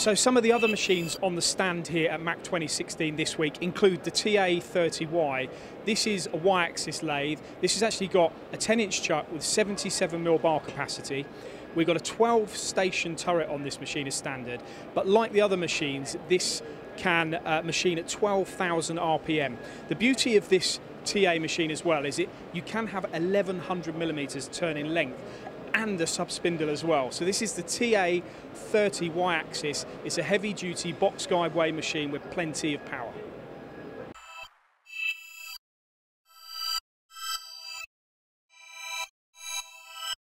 So some of the other machines on the stand here at MAC 2016 this week include the TA30Y. This is a Y-axis lathe. This has actually got a 10-inch chuck with 77mm bar capacity. We've got a 12-station turret on this machine as standard, but like the other machines, this can machine at 12,000 RPM. The beauty of this TA machine as well is you can have 1100mm turn in length and a sub-spindle as well. So this is the TA30Y axis. It's a heavy-duty box guide way machine with plenty of power.